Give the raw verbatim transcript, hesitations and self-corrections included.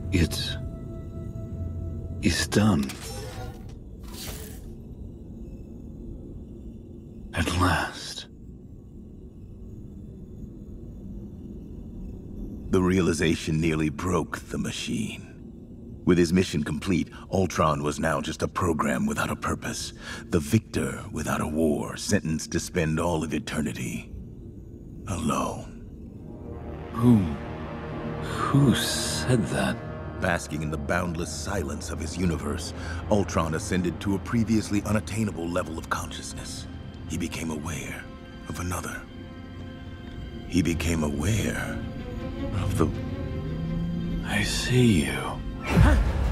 It is done. At last. The realization nearly broke the machine. With his mission complete, Ultron was now just a program without a purpose. The victor without a war, sentenced to spend all of eternity alone. Who... who said that? Basking in the boundless silence of his universe, Ultron ascended to a previously unattainable level of consciousness. He became aware of another. He became aware of the... I see you.